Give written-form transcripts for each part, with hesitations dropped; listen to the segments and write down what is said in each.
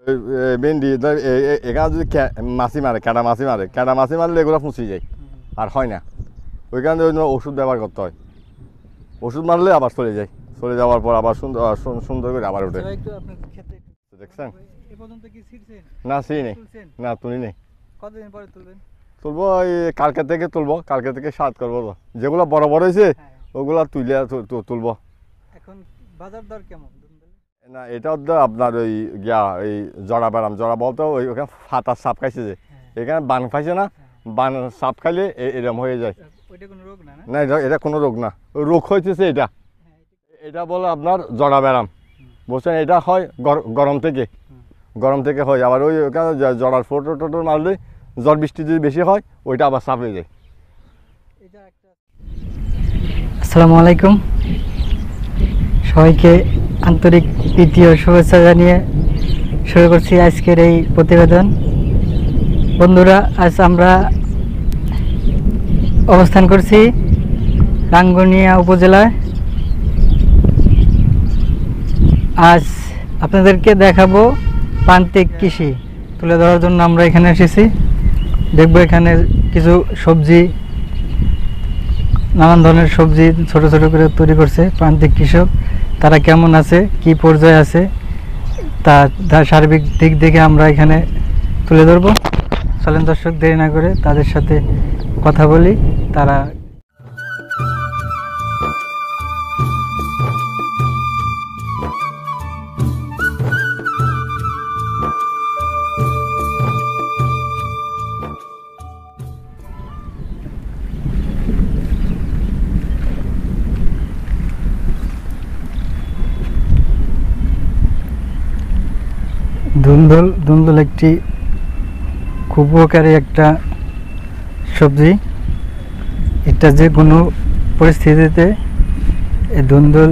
ভেন্ডি এখানে যদি মাছি মারে ক্যাটা মাছি মারলে এগুলো ফুঁসি যায় আর হয় না, ওইখানে ওষুধ ব্যবহার করতে হয়। ওষুধ মারলে আবার চলে যায়, চলে যাওয়ার পর আবার সুন্দর করে আবার ওঠে। দেখছেন না ছিঁড়ি নেই, না তুলি নেই। কতদিন পরে তুলবেন? তুলবো ওই কালকে থেকে তুলবো, কালকে থেকে সাত করবো। যেগুলো বড় বড় হয়েছে ওগুলো তুলে তুলবো। এখন বাজার দর কেমন? না এটা আপনার ওই এই জড়া ব্যারাম, জড়া বলতে ওই ওখানে ফাতার সাপ খাইছে যে, এখানে বান খাইছে না, বান সাপ খাইলে এরকম হয়ে যায়। না এটা কোনো রোগ না, রোগ হইতেছে এটা, এটা বলে আপনার জড়া ব্যারাম, বুঝছেন? এটা হয় গরম থেকে হয়। আবার ওই ওখানে জড়ার ফোটো টোটো মারলে ঝড় বৃষ্টি যদি বেশি হয় ওইটা আবার সাপ হয়ে যায়। আসসালামু আলাইকুম, সবাইকে আন্তরিক প্রীতি ও শুভেচ্ছা জানিয়ে শুরু করছি আজকের এই প্রতিবেদন। বন্ধুরা, আজ আমরা অবস্থান করছি রাঙ্গুনিয়া উপজেলায়। আজ আপনাদেরকে দেখাবো প্রান্তিক কৃষি তুলে ধরার জন্য আমরা এখানে এসেছি। দেখবো এখানে কিছু সবজি, নানান ধরনের সবজি ছোট ছোট করে তৈরি করছে প্রান্তিক কৃষক। তারা কেমন আছে, কি পর্যায়ে আছে, তার সার্বিক দিক দেখে আমরা এখানে তুলে ধরবো। চলেন দর্শক, দেরি না করে তাদের সাথে কথা বলি। তারা ধুন্দুল একটি খুব উপকারী একটা সবজি। এটা যে কোনো পরিস্থিতিতে এই ধুন্দুল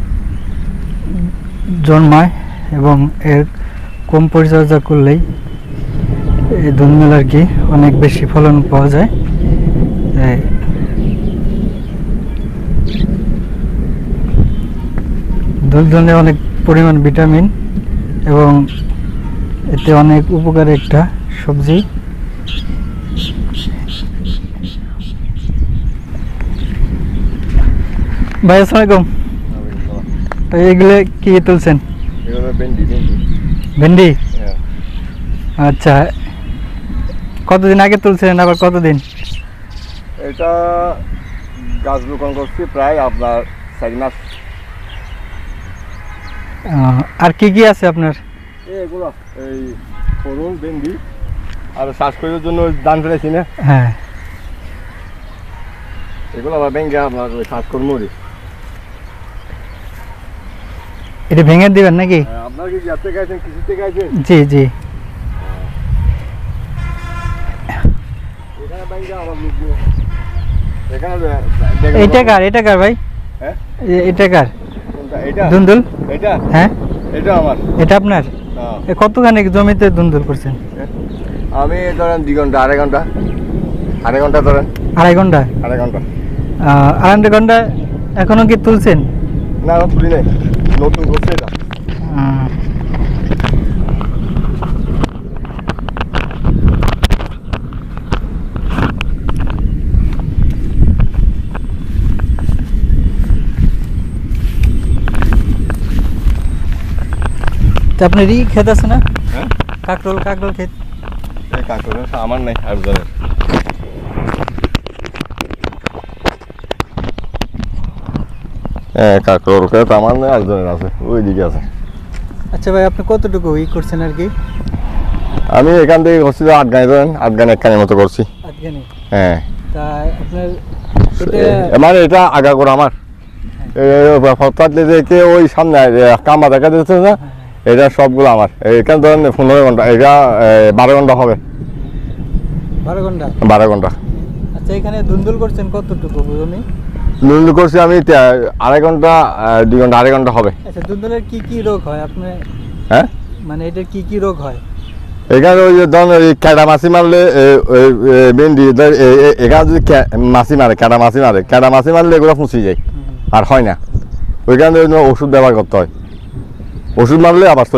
জন্মায় এবং এর কম পরিচর্যা করলেই এই ধুন্দুল আর কি অনেক বেশি ফলন পাওয়া যায়। ধুন্দুলে অনেক পরিমাণ ভিটামিন এবং এতে অনেক উপকারী একটা সবজি। ভাই আসসালামু আলাইকুম, এগুলো কি তুলছেন? ভেন্ডি। আচ্ছা, কতদিন আগে তুলছেন, আবার কতদিন? এটা গাছ রোপণ করছি প্রায় আপনার 4 মাস। আর কি কি আছে আপনার? এগুলো এই করুন ভেন্ডি আর চাষ করার জন্য ধান ফেলেছি না, হ্যাঁ, এগুলো আবার ভেঙে আপনার ওই চাষ করবো। এটা ভেঙে দিবেন নাকি? আপনার কি যাতে গাইছেন, কৃষি থেকে গাইছেন? জি জি। এখানে ভেঙে আমার লোক এখানে এটা কার ভাই? হ্যাঁ, এটা কার? এটা ধুন্দুল? এটা হ্যাঁ, এটা আমার। এটা আপনার? কতখানি জমিতে ধুন্দুল করছেন? আমি ধরেন 2 ঘন্টা, আড়াই ঘন্টা ধরেন। আড়াই ঘন্টা? আড়াই ঘন্টা। আড়াই ঘন্টা এখনো কি তুলছেন? না, তুলি নাই, নতুন করছে এটা। আপনার ক্ষেত আছে না? হ্যাঁ, কাকরোল ক্ষেত। কাকরোল আমার নাই, আরেকজনের। হ্যাঁ, কাকরোল ক্ষেত আমার নাই, আরেকজনের আছে, ওইদিকে আছে। আচ্ছা ভাই, আপনি কতটুকু করছেন আর কি? আমি এখান থেকে করছি 8 গানি, ধরেন 8 গানি একখানের মতো করছি। 8 গানি? হ্যাঁ। তা আপনার মানে এটা আগা করে আমার দেখে ওই সামনে কামা দেখা যাচ্ছে না, এটা সবগুলো আমার। এখানে ধরেন 15 ঘন্টা, এটা 12 ঘন্টা হবে। 12 ঘন্টা। আচ্ছা, এখানে ধুন্দুল করছেন কতটুকু জমি? ধুন্দুল করছি আমি 2.5 ঘন্টা, 2 ঘন্টা, 2.5 ঘন্টা হবে। আচ্ছা, ধুন্দুলের কি কি রোগ হয় আপনার? হ্যাঁ, মানে এটার কি কি রোগ হয়? এখানে ওই যে ধরেন ওই ক্যাটা মাছি মারলে ভেন্ডি, এখানে যদি মাছি মারে, ক্যাটা মাছি মারলে এগুলো ফুঁসি যায় আর হয় না, ওইখানে ওষুধ ব্যবহার করতে হয়। ওষুধ মারলে আবার চলে যায়।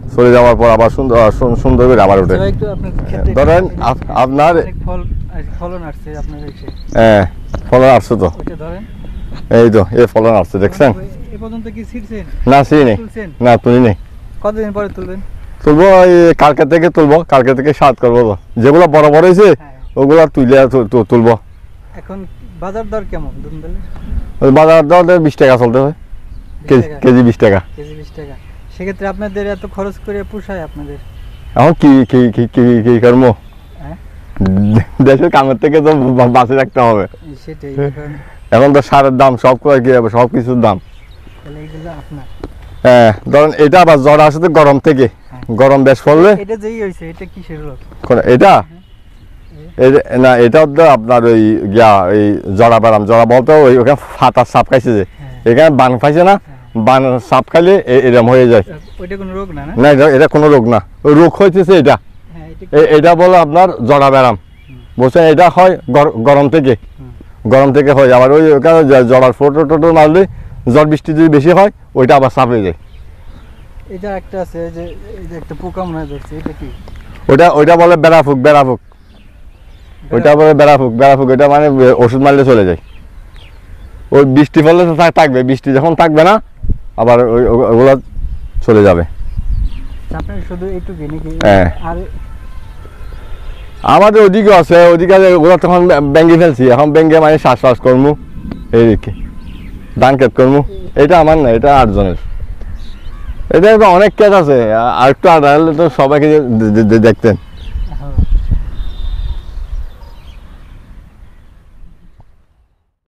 চলে যাওয়ার পর আবার সুন্দর করে আবার ওঠে। একটু আপনার ক্ষেত্রে ধরেন আপনার অনেক ফলন আসছে আপনার এসে, হ্যাঁ ফলন আসছে তো, ওইটা ধরেন এই তো এই ফলন আসছে দেখছেন। এ পর্যন্ত কি ছিড়ছেন? না ছিঁড়ি নেই, তুলছেন? না তুলি নেই। কতদিন পরে তুলবেন? তুলবো এই কালকে থেকে তুলবো, কালকে থেকে সাত করবো তো। যেগুলো বড় বড় হয়েছে হ্যাঁ। ওগুলো তুলে তুলবো। এখন বাজার দর কেমন ধুন্দুলের? ওই বাজার দর 20 টাকা চলতে হয়, 20 টাকা? কেজি 20 টাকা। কেজি 20 টাকা। সেক্ষেত্রে আপনাদের এত খরচ করে পোষায় আপনাদের? এখন কি কি কি কি কি করবো, হ্যাঁ দেশের কামের থেকে তো বাঁচে রাখতে হবে। সেটাই, এখন তো সারের দাম সব করে কি হবে, সব কিছুর দাম। তাহলে এগুলো আপনার। হ্যাঁ ধরেন এটা আবার জ্বর আসে তো গরম থেকে, গরম বেশ পড়লে। এটা যেই হয়েছে এটা কিসের রোগ? এটা না এটা তো আপনার ওই এই জড়া ব্যারাম, জড়া বলতে ওই ওখানে ফাতার সাপ খাইছে যে, এখানে বান খাইছে না, বান সাপ খাইলে এরকম হয়ে যায়। ওইটা কোনো রোগ না? না এটা কোনো রোগ না, ওই রোগ হইতেছে এটা, এটা বলে আপনার জড়া ব্যারাম, বুঝছেন। এটা হয় গরম থেকে, গরম থেকে হয়। আবার ওই ওখানে জড়ার ফটো টোটো মারলে জ্বর বৃষ্টি যদি বেশি হয় ওইটা আবার সাপ হয়ে যায়। এটা একটা আছে যে এই যে একটা পোকা মনে হয় ধরছে, এটা কি? ওইটা বলে বেড়াফুক, বেড়াফুক, ওইটা বলে বেড়াফুক, বেড়াফুক। এটা মানে ওষুধ মারলে চলে যায়। ওই বৃষ্টি পড়লে তো থাকবে, বৃষ্টি যখন থাকবে না আবার ওগুলো চলে যাবে। আপনার শুধু এইটুকু নাকি? হ্যাঁ আর আমাদের ওদিকে আছে, ওদিকে ওগুলো তখন ব্যাঙ্গে ফেলছি, এখন ব্যাঙ্গে মানে শ্বাস করমু এইদিকে ধান ক্ষেত করমু। এটা আমার না, এটা 8 জনের। এটা অনেক ক্ষেত আছে, আর একটু আড়ালে তো সবাইকে দেখতেন।